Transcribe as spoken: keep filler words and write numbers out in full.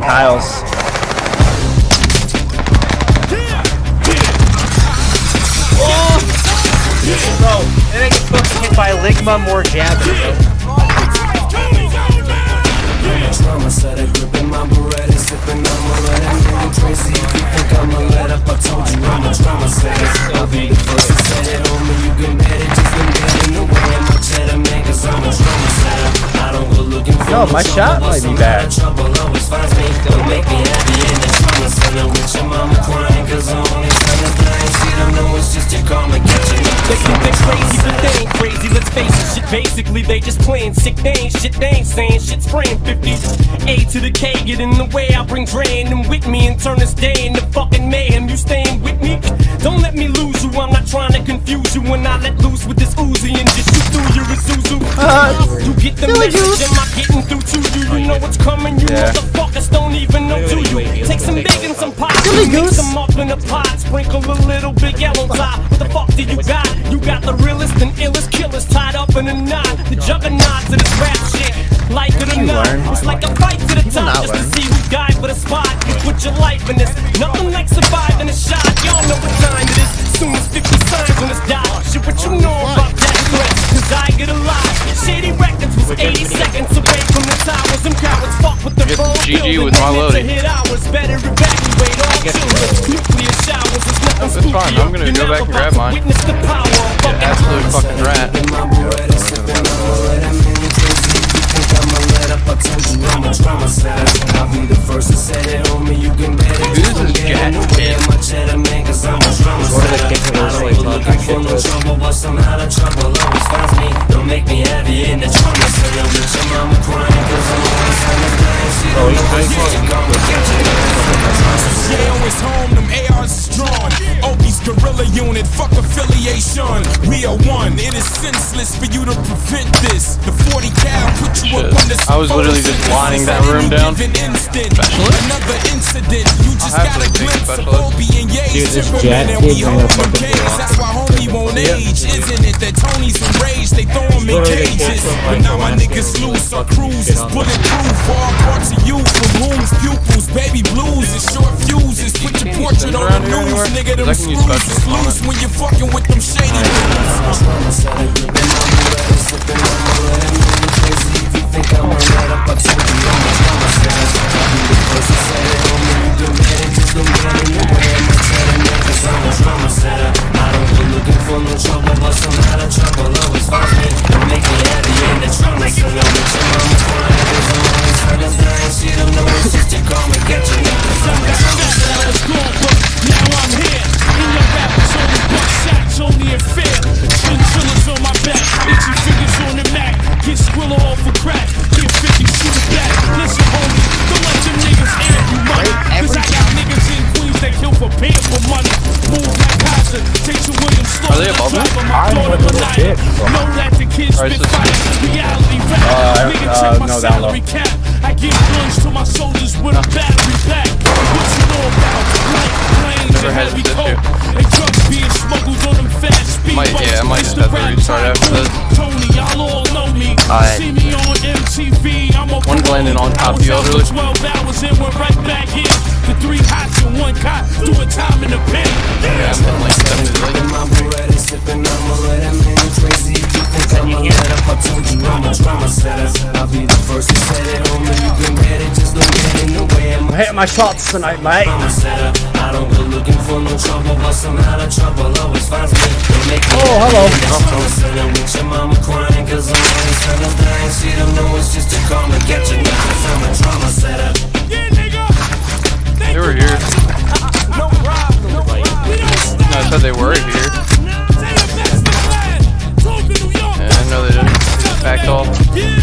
Kyle's. Oh! Bro, it ain't supposed to hit by Ligma more jabbing, bro. Trauma set a grip in my Beretta, sipping on my red and getting crazy. If you think I'ma let up, I told you I'm a trauma setter. I'll be the first to set it on me. You can bet it, just been getting away in my cheddar, man, cause I'm a trauma setter. I don't go looking for no, my shot might be bad. Trouble always finds me. Don't make me happy in the trauma center with your mama crying, cause I'm only trying to blind. She don't know it's just your karma catching me. They think they're crazy, but they ain't crazy, let's face it. Shit, basically, they just playing sick names. Shit, they ain't saying shit, spraying fifties. A to the K, get in the way, I bring Dre and them with me and turn this day into fucking mayhem. You staying with me? Don't let me lose you, I'm not trying to confuse you. When I let loose with this Uzi and just shoot through your Isuzu. Uh, you get the message, am I getting through to you? You know what's coming, you yeah. motherfuckers don't even know, do you? Take some big and some pot, mix them up in a pot, sprinkle a little big yellow top. What the fuck do you got? You got the realest and illest killers tied up in a knot. The juggernauts of this rap shit. Like it or not, it's like a fight to the top just to see who died for the spot. You put your life in this, nothing like surviving a shot. Y'all know what time it is, soon as fifty signs on this dot. Shit, what you know about that threat, cause I get alive. Shady Records was eighty seconds away from the towers. Them cowards fuck with the phone G G with my loading. Hit hours, better evacuate all children. Nuclear showers is nothing spooky. Fine, I'm gonna go back and grab mine. Witness the power of fucking absolute fucking rat. I told you I'm a trauma setter. I'll be the first to set it on me. You can bet it. This is Jack. My cheddar man, cause I'm a trauma setter. I don't go looking for no trouble, but somehow the trouble always finds me. Don't make me heavy in the trauma center. With your mama crying, cause I'm always on the blind. She don't know what's getting gone, but catch it. Yeah, always home, them A Rs is drawn. Obi's guerrilla unit, fuck affiliation. We are one, it is senseless for you to prevent this. The forty cal put you up on the I was literally just lining that room down. Another incident, you just got a glimpse of Obi and Ye's temperament, and we hold them cages. That's why homie won't age, isn't it? That Tony's enraged, they throw him in cages. But now my niggas loose, our cruise is bulletproof. All parts of you from rooms, pupils, baby blues, and short fuses. Put your portrait on the news, nigga. Them screws is loose when you're fucking with them shady dudes. Think I'ma let up, I told you I'm a trauma setter. I'll be the first to set it on me. You can bet it, just don't get in the way of my cheddar, man, cause I'm a trauma setter. I don't go looking for no trouble, but somehow the trouble always finds me. Don't make me happy in the trauma center. With your mama crying, cause I'm always trying to die. She don't know it's just your karma catching me, cause I'm a trauma setter. Now I'm here, in your rap, it's only buck shots, only in fear. Chinchillas on my back, itchy fingers on the Mac. Get Squilla off for crack, get fifty, shoot it back. Listen, homie, don't let them niggas air you money. Cause I got niggas in Queens that kill for paying for money. Move like Casa, take your Williams slow. Are they above me? I'm a little bitch. Know that the kids spit fire, reality rap. Uh, Nigga, uh, check my no, down low. salary cap. I give guns to my soldiers with a battery pack. What you know about light planes Never and had heavy this coke? issue. And drugs being smuggled on them fast speed Might, yeah, I might just have to restart after this. Tony, y'all all know me. Alright. See me on M T V. I'm a One landing on top of the other. twelve hours and went right back in. The three hots and one cot, doing time in the pen. Yeah, I'm in like seventy In my Beretta, sipping on my red, I'm in crazy. If you think I'ma let up, I told you I'm a trauma setter. I'll be the first to set it on me. You can bet it, just don't get in the way of I'm hitting my shots tonight, mate. trauma setter. I don't go looking for no trouble, but somehow the trouble always finds me. Don't make me Oh, hello. trauma setter. With your mama crying, cause I'm always trying to die. She don't know it's just a karma catching me, cause I'm a trauma setter. Yeah, nigga. They were here. No problem. No problem. No, I said they were here. Say the best of the land. Talk to New York. Yeah, I know they didn't. They just backed off. Yeah.